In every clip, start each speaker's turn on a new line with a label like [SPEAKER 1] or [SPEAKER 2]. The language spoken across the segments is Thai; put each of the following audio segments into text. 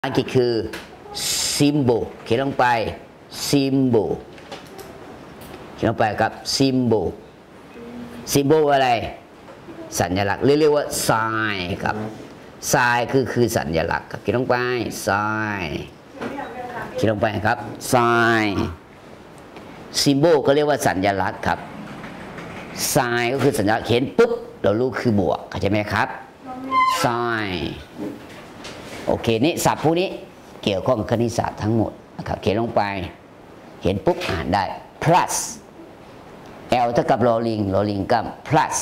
[SPEAKER 1] อังกฤษคือ symbol เขียนลงไป symbol เขียนลงไปครับ symbol symbol อะไรสัญลักษณ์เรียกว่า sign ครับ sign คือสัญลักษณ์ครับเขียนลงไป sign เขียนลงไปครับ sign symbol ก็เรียกว่าสัญลักษณ์ครับ sign ก็คือสัญลักษณ์เห็นปุ๊บเรารู้คือบวกเข้าใจไหมครับ sign โอเคนี่ศัพท์พวกนี้เกี่ยวข้องกับคณิตศาสตร์ทั้งหมดนะครับเขียนลงไปเห็นปุ๊บอ่านได้ plus L เท่ากับลอลิงกับ plus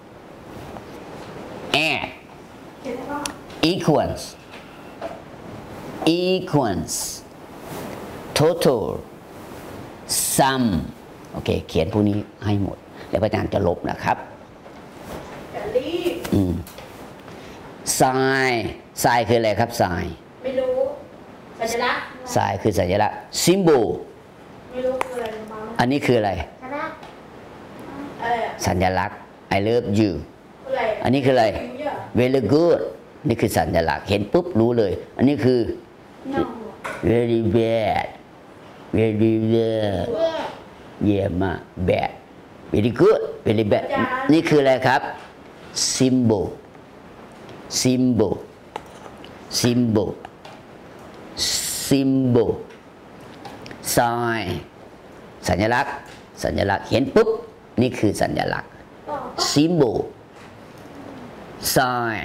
[SPEAKER 1] and equals total sum โอเคเขียนพวกนี้ให้หมดแล้วอาจารย์จะลบนะครับsign คืออะไรครับ sign
[SPEAKER 2] ไม่รู้สัญลักษณ์
[SPEAKER 1] sign คือสัญลักษณ์ symbol
[SPEAKER 2] ไม่รู้คืออะไรมา
[SPEAKER 1] อันนี้คืออะไรสัญลักษณ์ I love you อันนี้คืออะไร very good นี่คือสัญลักษณ์เห็นปุ๊บรู้เลยอันนี้คือ very bad เยี่ยมมาก bad very good very bad นี่คืออะไรครับ symbol sign สัญลักษณ์เห็นปุ๊บนี่คือสัญลักษณ์ symbol sign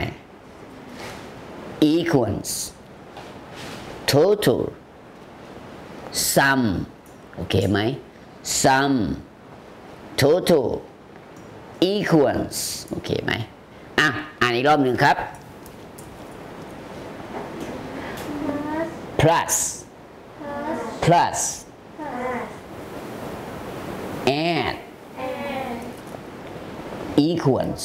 [SPEAKER 1] equals total sum โอเคไหม sum total equals โอเคไหมอ่านอีกรอบหนึ่งครับ plus and equals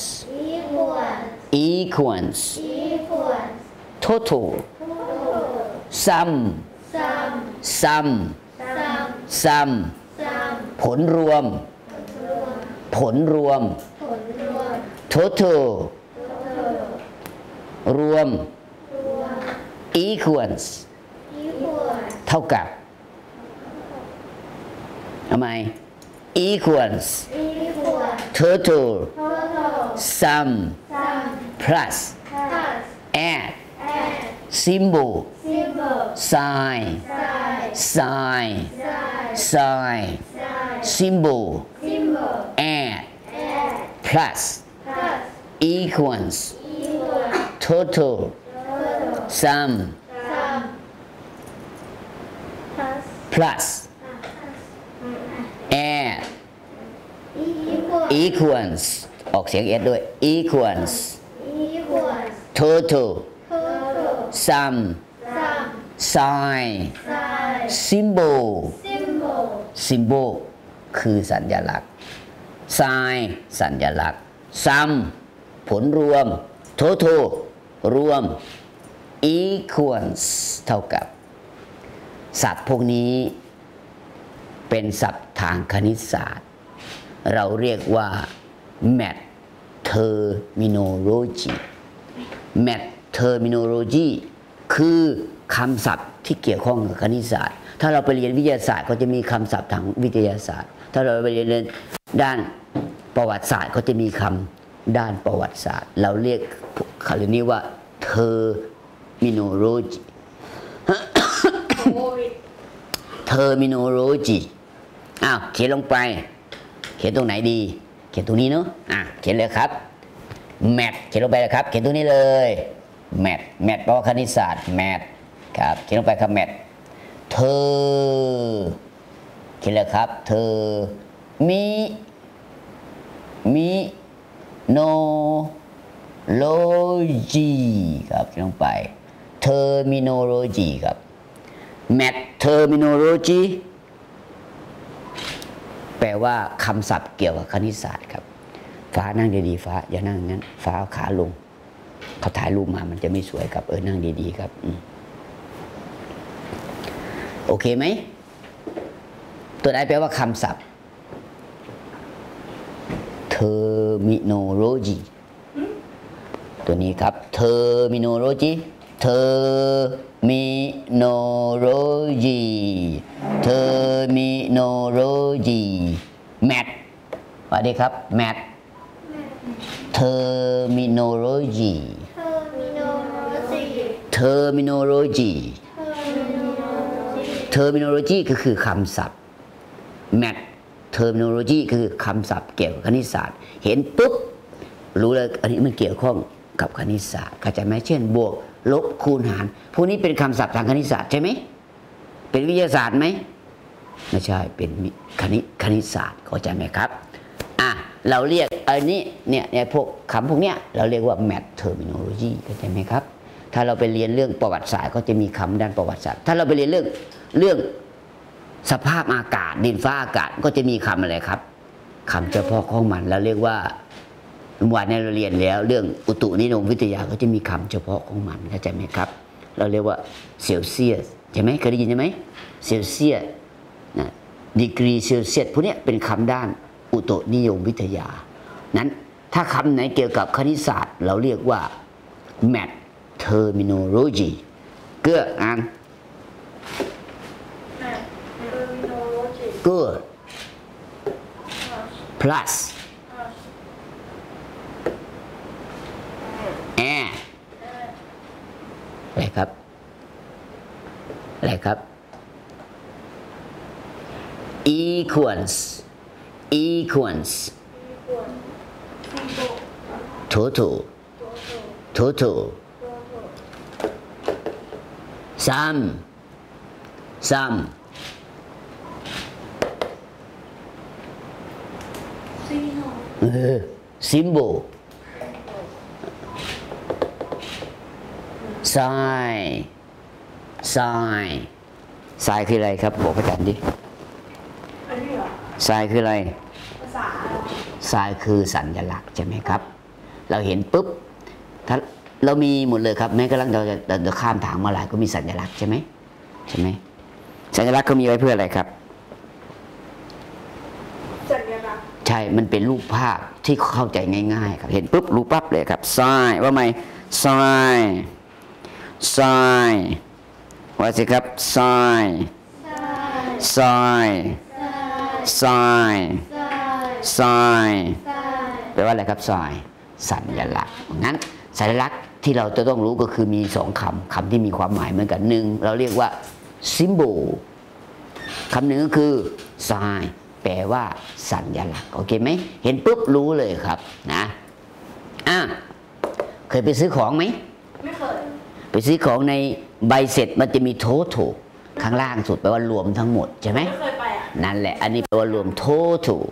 [SPEAKER 1] total sum ผลรวม total รวม equals เท่ากับทำไม equals total sum plus add symbol sign symbol add plus equals total sum plus add equals ออกเสียง s ด้วย equals total sum sign symbol คือสัญลักษณ์ sign สัญลักษณ์ sum ผลรวม total รวม equals เท่ากับศัพท์พวกนี้เป็นศัพท์ทางคณิตศาสตร์เราเรียกว่า math terminology คือคำศัพท์ที่เกี่ยวข้องกับคณิตศาสตร์ถ้าเราไปเรียนวิทยาศาสตร์ก็จะมีคำศัพท์ทางวิทยาศาสตร์ถ้าเราไปเรียนด้านประวัติศาสตร์ก็จะมีคำด้านประวัติศาสตร์เราเรียกคำนี้ว่า terminology เขียนลงไปเขียนตรงไหนดีเขียนตรงนี้เนาะเขียนเลยครับ math เขียนลงไปเลยครับเขียนตรงนี้เลย math แปลว่าคณิตศาสตร์ math ครับเขียนลงไปครับ math เธอเขียนเลยครับเธอมิโนโลจีครับเขียนลงไป terminology ครับ math terminology แปลว่าคำศัพท์เกี่ยวกับคณิตศาสตร์ครับฟ้านั่งดีๆฟ้าอย่านั่งงั้นฟ้าเอาขาลงเขาถ่ายรูปมามันจะไม่สวยครับนั่งดีๆครับโอเคไหมตัวไหนแปลว่าคำศัพท์ terminology ตัวนี้ครับ terminology terminology terminology math สวัสดีครับ math terminology terminology terminology ก็คือคำศัพท์ math terminology คือคำศัพท์เกี่ยวกับคณิตศาสตร์เห็นปุ๊บรู้เลยอันนี้มันเกี่ยวข้องกับคณิตศาสตร์เข้าใจไหมเช่นบวกลบคูณหารพวกนี้เป็นคำศัพท์ทางคณิตศาสตร์ใช่ไหมเป็นวิทยาศาสตร์ไหมไม่ใช่เป็นคณิตศาสตร์เข้าใจไหมครับเราเรียกอันนี้เนี่ยพวกคำพวกเนี้ยเราเรียกว่า math terminology เข้าใจไหมครับถ้าเราไปเรียนเรื่องประวัติศาสตร์ก็จะมีคำด้านประวัติศาสตร์ถ้าเราไปเรียนเรื่องสภาพอากาศดินฟ้าอากาศก็จะมีคำอะไรครับคำเฉพาะของมันเราเรียกว่าวันนี้เราเรียนแล้วเรื่องอุตุนิยมวิทยาก็จะมีคำเฉพาะของมันเข้าใจไหมครับเราเรียกว่าเซลเซียสใช่ไหมเคยได้ยินใช่ไหมเซลเซียสดีกรีเซลเซียสพวกนี้เป็นคำด้านอุตุนิยมวิทยานั้นถ้าคำไหนเกี่ยวกับคณิตศาสตร์เราเรียกว่า math terminology เกื้ออ่าน good plus and อะไรครับอะไรครับ equals total sum symbol sign คืออะไรครับบอกอาจารย์ดิ sign คืออะไร sign คือสัญลักษณ์ใช่ไหมครับเราเห็นปุ๊บถ้าเรามีหมดเลยครับแม้กระทั่งเราข้ามทางมาลายก็มีสัญลักษณ์ใช่ไหมสัญลักษณ์ก็มีไว้เพื่ออะไรครับ
[SPEAKER 2] สัญลักษณ์
[SPEAKER 1] ใช่มันเป็นรูปภาพที่เข้าใจง่ายๆครับเห็นปุ๊บรู้ปั๊บเลยครับ sign ว่าไหม sign ว่าสิครับ sign แปลว่าอะไรครับ sign สัญลักษณ์งั้นสัญลักษณ์ที่เราจะต้องรู้ก็คือมี2คำที่มีความหมายเหมือนกันหนึ่งเราเรียกว่า symbol คำหนึ่งก็คือ sign แปลว่าสัญลักษณ์โอเคไหมเห็นปุ๊บรู้เลยครับนะเคยไปซื้อของไหม
[SPEAKER 2] ไม่เคย
[SPEAKER 1] ไปซื้อของในใบเสร็จมันจะมี total ข้างล่างสุดแปลว่ารวมทั้งหมดใช่ไหม
[SPEAKER 2] ไม่เคยไป
[SPEAKER 1] นั่นแหละอันนี้แปลว่ารวม total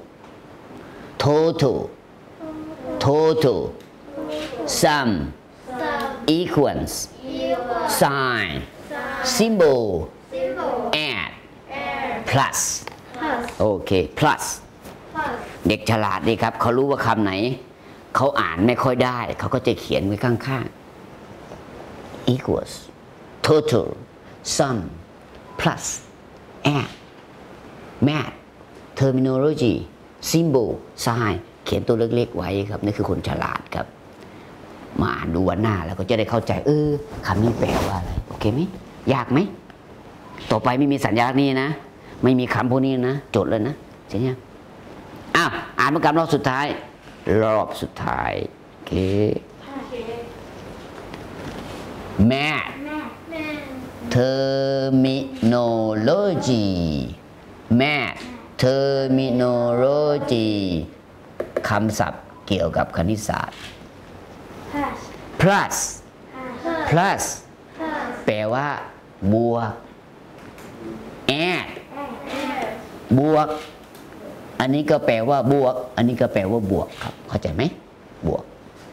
[SPEAKER 1] sum equals sign symbol add plus โอเค plus เด็กฉลาดดีครับเขารู้ว่าคำไหนเขาอ่านไม่ค่อยได้เขาก็จะเขียนไว้ข้างๆ equals total sum plus add math terminology symbol sign เขียนตัวเล็กๆไว้ครับนี่คือคนฉลาดครับมาอ่านดูวันหน้าแล้วก็จะได้เข้าใจคำนี้แปลว่าอะไรโอเคไหมยากไหมต่อไปไม่มีสัญลักษณ์นี้นะไม่มีคำพวกนี้นะจดเลยนะใช่ไหมอ่านประกาศรอบสุดท้ายโอเค math terminology math terminology คำศัพท์เกี่ยวกับคณิตศาสตร์ plus แปลว่าบวก add บวกอันนี้ก็แปลว่าบวกอันนี้ก็แปลว่าบวกครับเข้าใจไหมบวก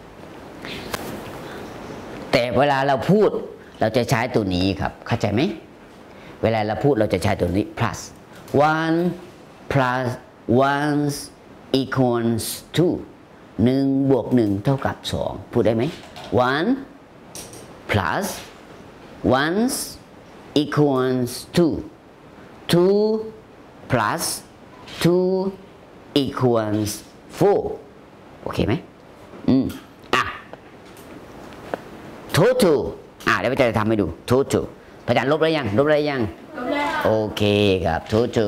[SPEAKER 1] แต่เวลาเราพูดเราจะใช้ตัวนี้ครับเข้าใจไหมเวลาเราพูดเราจะใช้ตัวนี้ plus 1 plus 1 equals 2 1 บวก 1 เท่ากับ 2 พูดได้ไหม 1 plus 1 equals 2 2 plus 2 equals 4 โอเคไหมtotal เดี๋ยวไปจะทำให้ดู total พระอาจารย์ลบได้ยังลบได้ยัง
[SPEAKER 2] ลบแล้ว
[SPEAKER 1] โอเคครับถู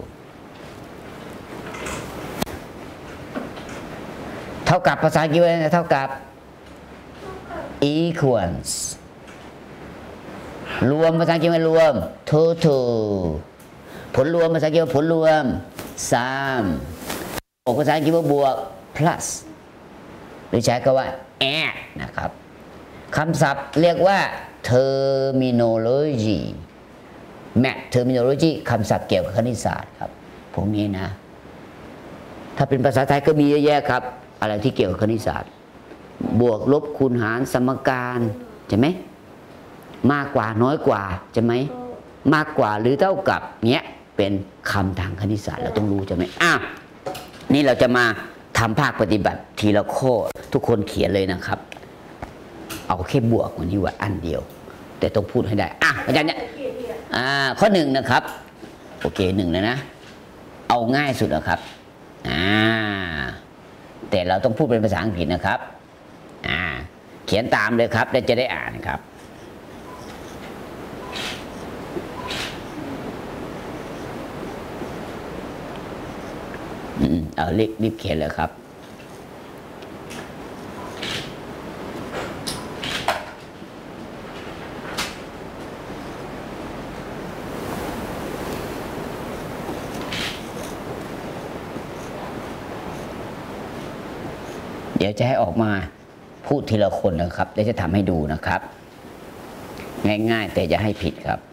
[SPEAKER 1] เท่ากับภาษาอังกฤษว่าเท่ากับ equals รวมภาษาอังกฤษว่ารวม total ผลรวมภาษาอังกฤษว่าผลรวม sum ภาษาอังกฤษว่าบวก plus หรือใช้คำว่า add นะครับคำศัพท์เรียกว่า terminology terminology คำศัพท์เกี่ยวกับคณิตศาสตร์ครับพวกนี้นะถ้าเป็นภาษาไทยก็มีเยอะแยะครับอะไรที่เกี่ยวกับคณิตศาสตร์บวกลบคูณหารสมการใช่ไหมมากกว่าน้อยกว่าใช่ไหมมากกว่าหรือเท่ากับเนี้ยเป็นคำทางคณิตศาสตร์เราต้องรู้ใช่ไหมนี่เราจะมาทำภาคปฏิบัติทีละข้อทุกคนเขียนเลยนะครับเอาแค่บวกวันนี้ว่าอันเดียว แต่ต้องพูดให้ได้อาจารย์เนี่ยข้อหนึ่งนะครับโอเคหนึ่งเลยนะเอาง่ายสุดนะครับแต่เราต้องพูดเป็นภาษาอังกฤษนะครับเขียนตามเลยครับแล้วจะได้อ่านครับเอารีบเขียนเลยครับเดี๋ยวจะให้ออกมาพูดทีละคนนะครับเดี๋ยวจะทำให้ดูนะครับง่ายๆแต่จะให้ผิดครับ